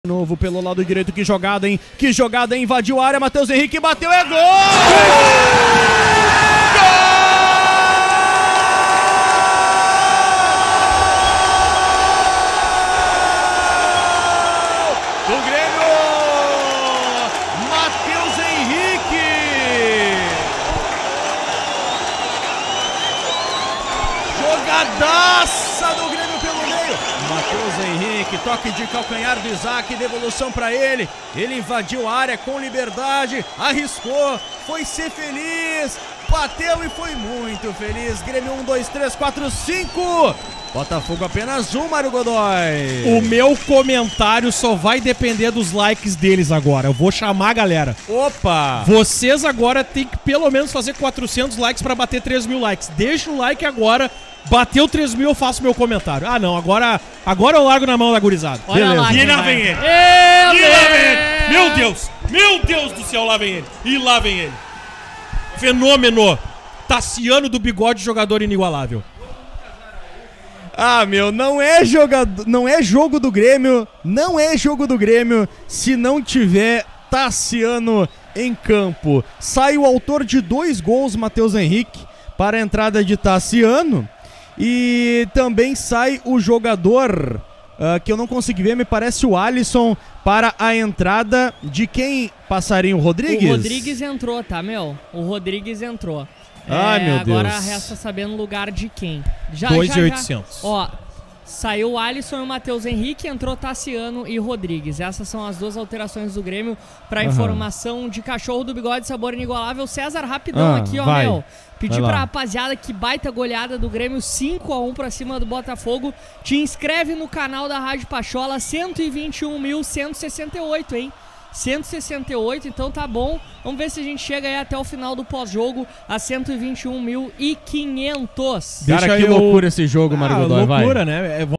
Novo pelo lado direito, que jogada, hein? Que jogada, hein? Invadiu a área, Matheus Henrique bateu, é gol! Gol! Do Grêmio! Matheus Henrique! Jogadaça do Grêmio pelo meio! Matheus Henrique, toque de calcanhar do Isaac, devolução para ele. Ele invadiu a área com liberdade, arriscou, foi ser feliz, bateu e foi muito feliz. Grêmio 1, 2, 3, 4, 5. Botafogo apenas 1, Mário Godoy. O meu comentário só vai depender dos likes deles agora. Eu vou chamar a galera. Opa! Vocês agora tem que pelo menos fazer 400 likes pra bater 3 mil likes. Deixa o like agora. Bateu 3 mil, eu faço meu comentário. Ah, não, agora eu largo na mão da gurizada. Olha lá, e lá vem ele. E lá vem ele. Meu Deus do céu, lá vem ele. E lá vem ele. Fenômeno. Tassiano do bigode, jogador inigualável. Ah, meu, não é jogo do Grêmio, não é jogo do Grêmio se não tiver Tassiano em campo. Sai o autor de 2 gols, Matheus Henrique, para a entrada de Tassiano. E também sai o jogador, que eu não consegui ver, me parece o Alisson, para a entrada de quem passaria? O Rodrigues? O Rodrigues entrou, tá, meu? O Rodrigues entrou. Ai, meu Deus. Agora resta saber no lugar de quem. 2.800. Ó, saiu o Alisson e o Matheus Henrique, entrou Tassiano e Rodrigues. Essas são as 2 alterações do Grêmio para informação de Cachorro do Bigode, sabor inigualável. César, rapidão aqui, ó, vai. meu. Pedir pra rapaziada que baita goleada do Grêmio, 5-1 pra cima do Botafogo. Te inscreve no canal da Rádio Pachola, 121.168, hein? 168, então tá bom. Vamos ver se a gente chega aí até o final do pós-jogo a 121.500. Cara, que loucura esse jogo, Mário Godoy, vai. Loucura, né?